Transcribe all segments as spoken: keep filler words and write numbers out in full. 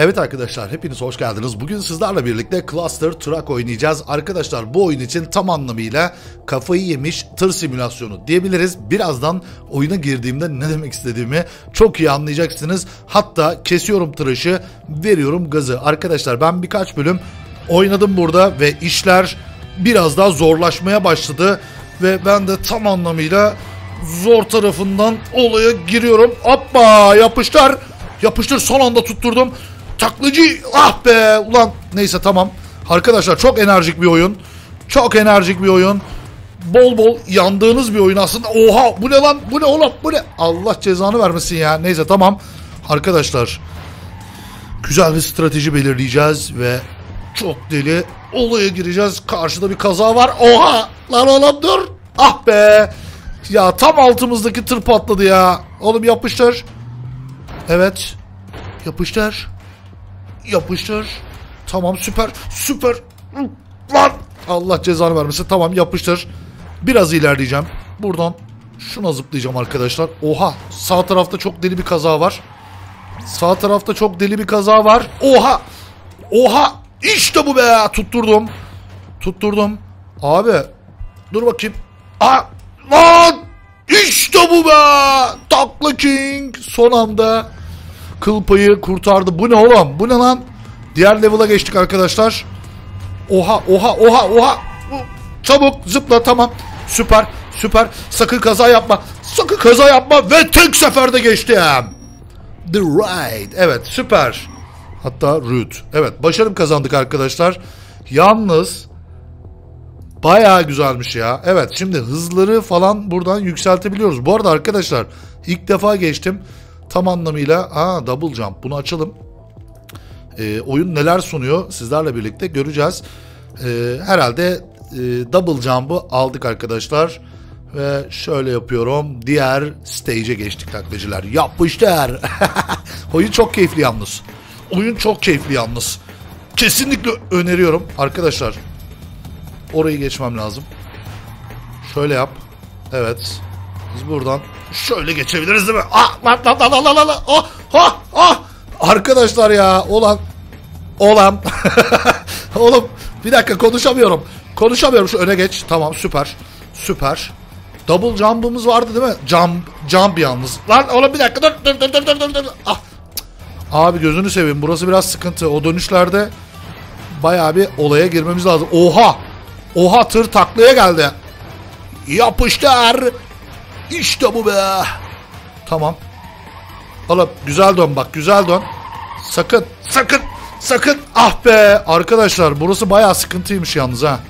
Evet arkadaşlar, hepiniz hoş geldiniz. Bugün sizlerle birlikte Cluster Truck oynayacağız. Arkadaşlar bu oyun için tam anlamıyla kafayı yemiş tır simülasyonu diyebiliriz. Birazdan oyuna girdiğimde ne demek istediğimi çok iyi anlayacaksınız. Hatta kesiyorum tıraşı, veriyorum gazı. Arkadaşlar ben birkaç bölüm oynadım burada ve işler biraz daha zorlaşmaya başladı. Ve ben de tam anlamıyla zor tarafından olaya giriyorum. Hoppa, yapıştır. Yapıştır, son anda tutturdum. Taklacı, ah be ulan, neyse tamam. Arkadaşlar çok enerjik bir oyun. Çok enerjik bir oyun. Bol bol yandığınız bir oyun aslında. Oha, bu ne lan, bu ne oğlum, bu ne? Allah cezanı vermesin ya. Neyse tamam. Arkadaşlar güzel bir strateji belirleyeceğiz ve çok deli olaya gireceğiz. Karşıda bir kaza var. Oha lan oğlum, dur. Ah be. Ya tam altımızdaki tır patladı ya. Oğlum yapıştır. Evet. Yapıştır. Yapıştır. Tamam, süper. Süper. Lan. Allah cezanı vermesin. Tamam, yapıştır. Biraz ilerleyeceğim. Buradan şuna zıplayacağım arkadaşlar. Oha. Sağ tarafta çok deli bir kaza var. Sağ tarafta çok deli bir kaza var. Oha. Oha. İşte bu be. Tutturdum. Tutturdum. Abi. Dur bakayım. Aa. Lan. İşte bu be. Takla King. Son anda kıl payı kurtardı. Bu ne oğlum? Bu ne lan? Diğer level'a geçtik arkadaşlar. Oha oha oha oha. Çabuk zıpla, tamam. Süper süper. Sakın kaza yapma. Sakın kaza yapma ve tek seferde geçtim. The Ride. Evet, süper. Hatta Root. Evet, başarım kazandık arkadaşlar. Yalnız bayağı güzelmiş ya. Evet, şimdi hızları falan buradan yükseltebiliyoruz. Bu arada arkadaşlar ilk defa geçtim. Tam anlamıyla aa, double jump, bunu açalım. Ee, oyun neler sunuyor sizlerle birlikte göreceğiz. Ee, herhalde e, double jump'ı aldık arkadaşlar. Ve şöyle yapıyorum. Diğer stage'e geçtik taklacılar. Yapıştır. Oyun çok keyifli yalnız. Oyun çok keyifli yalnız. Kesinlikle öneriyorum arkadaşlar. Orayı geçmem lazım. Şöyle yap. Evet. Biz buradan şöyle geçebiliriz değil mi? Ah, lan lan lan lan lan lan. Oh, oh, oh. Arkadaşlar ya, olan olan oğlum bir dakika, konuşamıyorum. Konuşamıyorum, şu öne geç. Tamam, süper. Süper. Double jump'ımız vardı değil mi? Jump jump yalnız. Lan oğlum bir dakika, dur dur dur dur dur dur. Ah. Abi gözünü seveyim, burası biraz sıkıntı. O dönüşlerde bayağı bir olaya girmemiz lazım. Oha. Oha, tır taklaya geldi. Yapıştır. İşte bu be. Tamam. Oğlum güzel dön bak, güzel dön. Sakın sakın sakın. Ah be arkadaşlar, burası bayağı sıkıntıymış yalnız ha.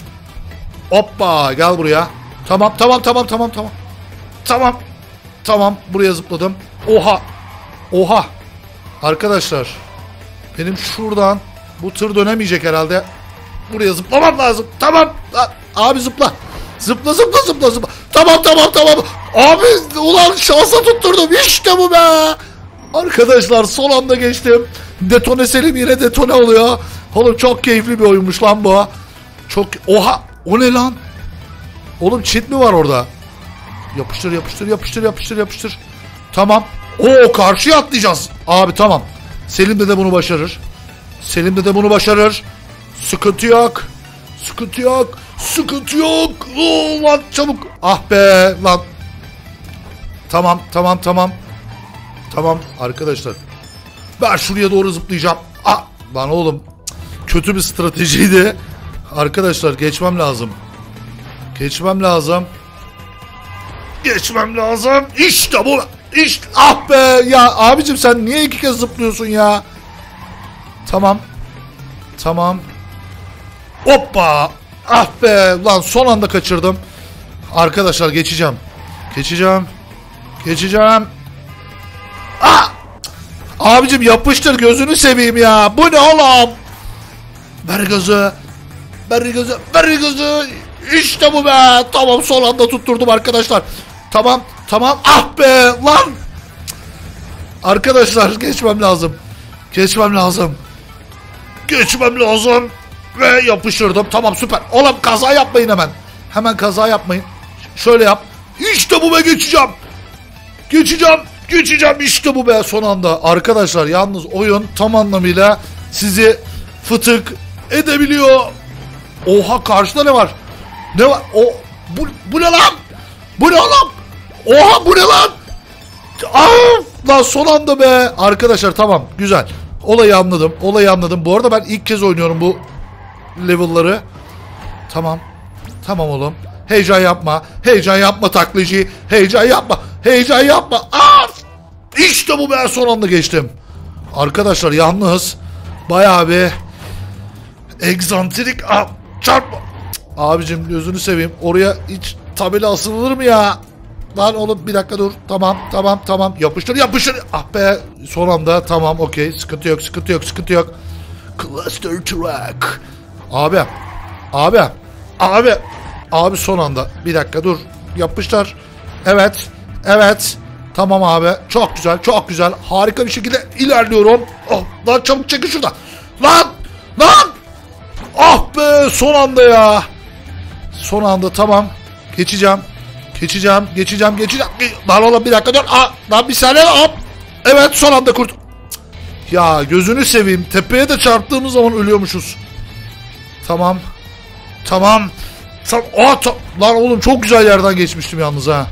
Hoppa, gel buraya. Tamam tamam tamam tamam tamam. Tamam. Tamam, buraya zıpladım. Oha. Oha. Arkadaşlar benim şuradan, bu tır dönemeyecek herhalde. Buraya zıplamam lazım. Tamam. Abi zıpla. Zıpla zıpla zıpla zıpla. Tamam tamam tamam. Abi ulan şansa tutturdum. İşte bu be. Arkadaşlar son anda geçtim. Detone Selim yine detone oluyor. Oğlum çok keyifli bir oyunmuş lan bu. Çok. Oha. O ne lan? Oğlum cheat mi var orada? Yapıştır yapıştır yapıştır yapıştır yapıştır. Tamam. Oo, karşıya atlayacağız. Abi tamam. Selim de de bunu başarır. Selim de de bunu başarır. Sıkıntı yok. Sıkıntı yok. Sıkıntı yok. Oo, lan çabuk. Ah be lan. Tamam tamam tamam. Tamam arkadaşlar. Ben şuraya doğru zıplayacağım. Ah lan oğlum. Kötü bir stratejiydi. Arkadaşlar geçmem lazım. Geçmem lazım. Geçmem lazım. İşte bu. İşte. Ah be ya abicim, sen niye iki kez zıplıyorsun ya? Tamam. Tamam. Hoppa. Ah be lan, son anda kaçırdım. Arkadaşlar geçeceğim. Geçeceğim. Geçeceğim. Ah! Abicim yapıştır, gözünü seveyim ya. Bu ne oğlum? Ver gözü. Ver gözü. Ver gözü. İşte bu be. Tamam, son anda tutturdum arkadaşlar. Tamam. Tamam. Ah be lan. Arkadaşlar geçmem lazım. Geçmem lazım. Geçmem lazım. Ve yapıştırdım. Tamam, süper. Oğlum kaza yapmayın hemen. Hemen kaza yapmayın. Şöyle yap. İşte bu be, geçeceğim. Geçeceğim. Geçeceğim işte bu be son anda. Arkadaşlar yalnız oyun tam anlamıyla sizi fıtık edebiliyor. Oha karşıda ne var? Ne var? O bu, bu ne lan? Bu ne lan? Oha bu ne lan? Aa, lan son anda be. Arkadaşlar tamam güzel. Olayı anladım. Olayı anladım. Bu arada ben ilk kez oynuyorum bu level'ları. Tamam. Tamam oğlum. Heyecan yapma. Heyecan yapma taklacı. Heyecan yapma. Heyecan yapma. Aa! İşte bu ben son anda geçtim. Arkadaşlar yalnız bayağı bir egzantrik. Aa, çarpma. Abicim gözünü seveyim. Oraya hiç tabela asılır mı ya? Lan oğlum bir dakika dur. Tamam tamam tamam. Yapıştır yapıştır. Ah be son anda tamam okey. Sıkıntı yok sıkıntı yok sıkıntı yok. Cluster Truck. Abi. Abi. Abi. Abi son anda. Bir dakika dur. Yapıştır. Evet. Evet. Tamam abi. Çok güzel. Çok güzel. Harika bir şekilde ilerliyorum. Oh, lan çabuk çekin şurada. Lan. Lan. Ah be son anda ya. Son anda tamam. Geçeceğim. Geçeceğim. Geçeceğim. Geçeceğim. Lan oğlum bir dakika dur. Aa, lan bir saniye. Hop. Evet son anda kurt. Ya gözünü seveyim. Tepeye de çarptığımız zaman ölüyormuşuz. Tamam. Tamam. Tamam. Aa, ta lan oğlum çok güzel yerden geçmiştim yalnız ha.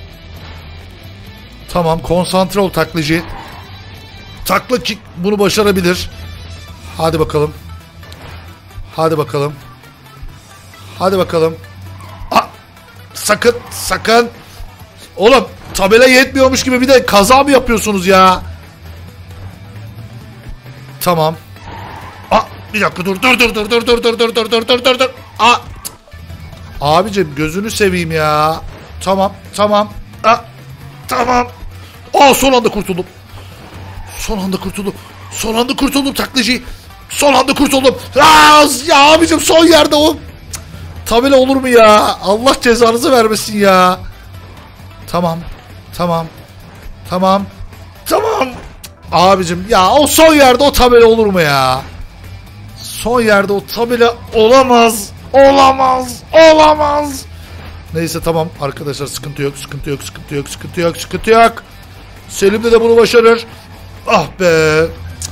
Tamam konsantre ol taklacı. Takla kick bunu başarabilir. Hadi bakalım. Hadi bakalım. Hadi bakalım. Aa, sakın sakın. Oğlum tabela yetmiyormuş gibi bir de kaza mı yapıyorsunuz ya? Tamam. Aa, bir dakika dur dur dur dur dur dur dur dur dur dur dur dur dur. Aa. Abicim gözünü seveyim ya. Tamam tamam. Aa, tamam. Aa son anda kurtuldum. Son anda kurtuldum. Son anda kurtuldum taklacı. Son anda kurtuldum. Aa, ya abicim son yerde o. Tabela olur mu ya? Allah cezanızı vermesin ya. Tamam. Tamam. Tamam. Tamam. Abicim ya o son yerde o tabela olur mu ya? Son yerde o tabela olamaz. Olamaz. Olamaz. Neyse tamam arkadaşlar sıkıntı yok. Sıkıntı yok. Sıkıntı yok. Sıkıntı yok. Sıkıntı yok. Selim de, de bunu başarır. Ah be.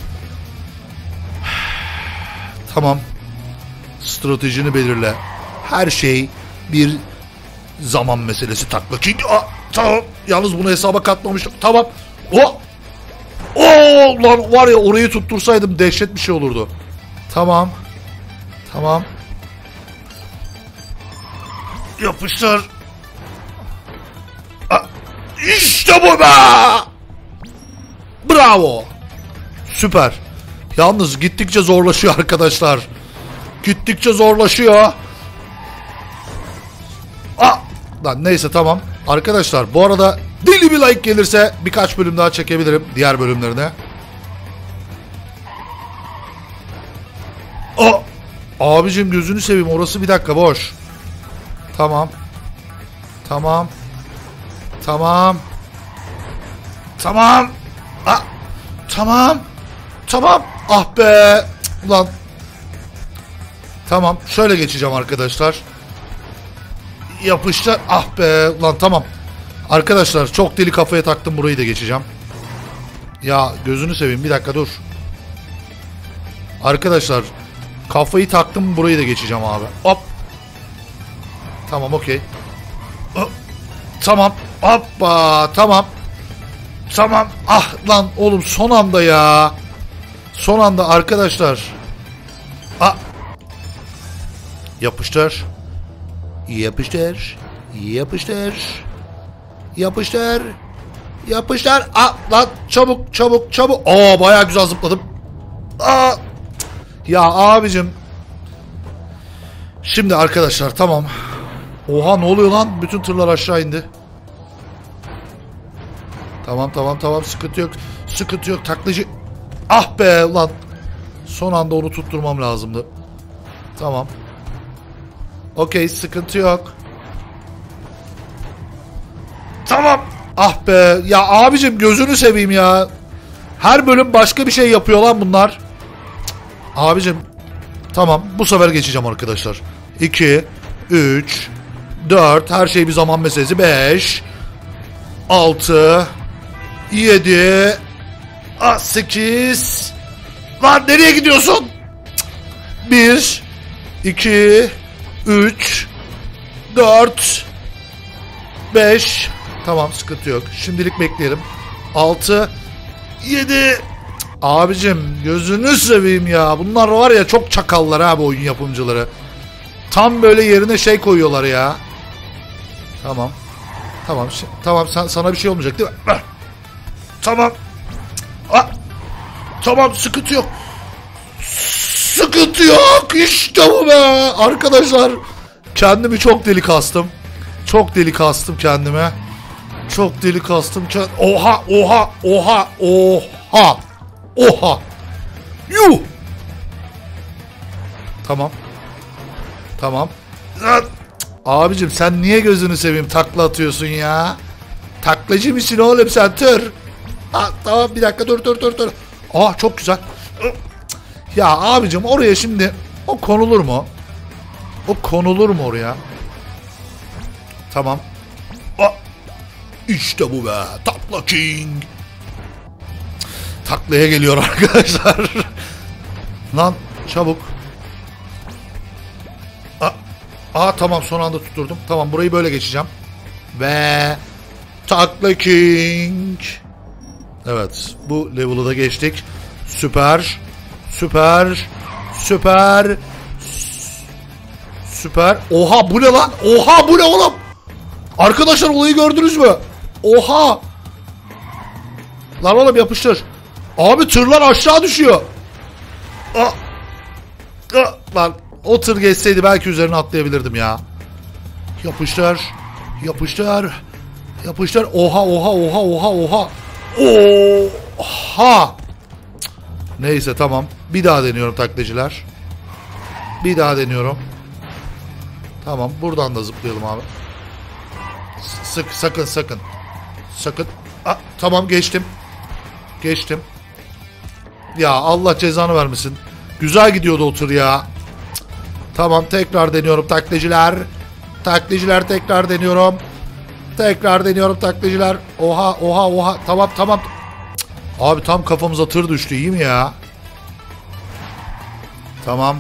Tamam. Stratejini belirle. Her şey bir zaman meselesi takla ki. Aa, tamam. Yalnız bunu hesaba katmamıştım. Tamam. O. Oo lan var ya orayı tuttursaydım dehşet bir şey olurdu. Tamam. Tamam. Yapıştır. Aa, İşte bu be. Bravo. Süper. Yalnız gittikçe zorlaşıyor arkadaşlar. Gittikçe zorlaşıyor. Aa, lan neyse tamam. Arkadaşlar bu arada deli bir like gelirse birkaç bölüm daha çekebilirim diğer bölümlerine. Aa, abicim gözünü seveyim orası bir dakika boş. Tamam. Tamam. Tamam. Tamam. Aa, tamam. Tamam. Ah be. Cık, ulan. Tamam. Şöyle geçeceğim arkadaşlar. Yapıştır. Ah be. Ulan tamam. Arkadaşlar çok deli kafaya taktım burayı da geçeceğim. Ya gözünü seveyim bir dakika dur. Arkadaşlar kafayı taktım burayı da geçeceğim abi. Hop. Tamam okey. Tamam. Hoppa. Tamam. Tamam. Ah lan oğlum son anda ya. Son anda arkadaşlar. Ah. Yapıştır. Yapıştır. Yapıştır. Yapıştır. Yapıştır. Ah lan çabuk çabuk çabuk. Aa bayağı güzel zıpladım. Aa. Ya abicim. Şimdi arkadaşlar tamam. Oha ne oluyor lan? Bütün tırlar aşağı indi. Tamam tamam tamam sıkıntı yok. Sıkıntı yok taklacı. Ah be lan. Son anda onu tutturmam lazımdı. Tamam. Okey sıkıntı yok. Tamam. Ah be. Ya abicim gözünü seveyim ya. Her bölüm başka bir şey yapıyor lan bunlar. Cık. Abicim. Tamam bu sefer geçeceğim arkadaşlar. iki, üç, dört. Her şey bir zaman meselesi. beş, altı, yedi, sekiz. Lan nereye gidiyorsun? bir, iki, üç, dört, beş. Tamam, sıkıntı yok. Şimdilik bekleyelim. altı, yedi. Abicim gözünü seveyim ya. Bunlar var ya, çok çakallar ha bu oyun yapımcıları. Tam böyle yerine şey koyuyorlar ya. Tamam. Tamam. Tamam, sen, sana bir şey olmayacak değil mi? Tamam. Ah. Tamam, sıkıntı yok. Sıkıntı yok. İşte bu be. Arkadaşlar, kendimi çok deli kastım. Çok deli kastım kendime. Çok deli kastım. Oha, oha, oha, oha. Oha. Yuh. Tamam. Tamam. Abicim sen niye gözünü seveyim takla atıyorsun ya? Taklacı mısın oğlum sen, tır? Ha, tamam, bir dakika, dur dur dur dur. Ah, çok güzel. Ya abicim, oraya şimdi o konulur mu? O konulur mu oraya? Tamam. Ah, İşte bu be. Takla King. Taklaya geliyor arkadaşlar. Lan çabuk. Aa, aa tamam, son anda tutturdum. Tamam, burayı böyle geçeceğim. Ve Takla King. Evet, bu level'ı da geçtik. Süper. Süper. Süper. Süper. Oha, bu ne lan? Oha, bu ne oğlum? Arkadaşlar, olayı gördünüz mü? Oha. Lan oğlum, yapıştır. Abi tırlar aşağı düşüyor. Aa. Aa. Lan o tır geçseydi belki üzerine atlayabilirdim ya. Yapıştır. Yapıştır. Yapıştır. Oha oha oha oha oha. Oha. Neyse, tamam. Bir daha deniyorum taklacılar. Bir daha deniyorum. Tamam, buradan da zıplayalım abi. Sık, sakın sakın. Sakın. Aa, tamam, geçtim. Geçtim. Ya Allah cezanı vermesin. Güzel gidiyordu o tır ya. Tamam, tekrar deniyorum taklacılar. Taklacılar, tekrar deniyorum. Tekrar deniyorum taklacılar. Oha oha oha. Tamam tamam. Abi tam kafamıza tır düştü, iyi mi ya? Tamam.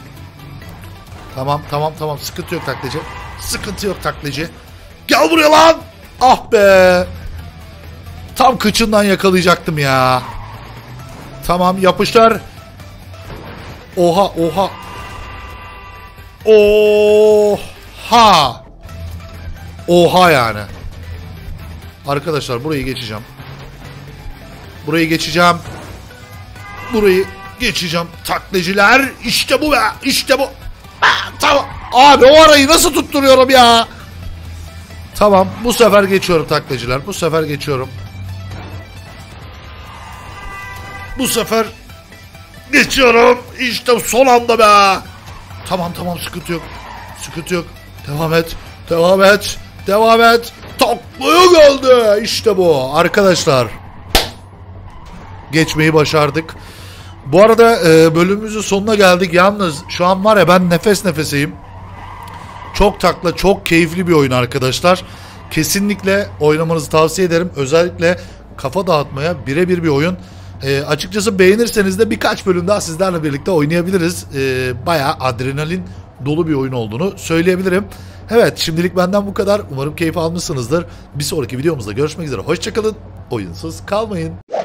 Tamam tamam tamam. Sıkıntı yok taklacı. Sıkıntı yok taklacı. Gel buraya lan. Ah be. Tam kıçından yakalayacaktım ya. Tamam, yapıştır. Oha oha. Oha. Oha yani. Arkadaşlar, burayı geçeceğim. Burayı geçeceğim. Burayı geçeceğim. Taklacılar, işte bu be. İşte bu. Ha, tamam. Abi o arayı nasıl tutturuyorum ya? Tamam, bu sefer geçiyorum taklacılar. Bu sefer geçiyorum. Bu sefer geçiyorum. İşte son anda be. Tamam tamam, sıkıntı yok. Sıkıntı yok. Devam et. Devam et. Devam et. Taklaya geldi. İşte bu arkadaşlar. Geçmeyi başardık. Bu arada e, bölümümüzün sonuna geldik. Yalnız şu an var ya, ben nefes nefeseyim. Çok takla, çok keyifli bir oyun arkadaşlar. Kesinlikle oynamanızı tavsiye ederim. Özellikle kafa dağıtmaya birebir bir oyun. E, açıkçası beğenirseniz de birkaç bölüm daha sizlerle birlikte oynayabiliriz. E, bayağı adrenalin dolu bir oyun olduğunu söyleyebilirim. Evet, şimdilik benden bu kadar. Umarım keyif almışsınızdır. Bir sonraki videomuzda görüşmek üzere. Hoşçakalın. Oyunsuz kalmayın.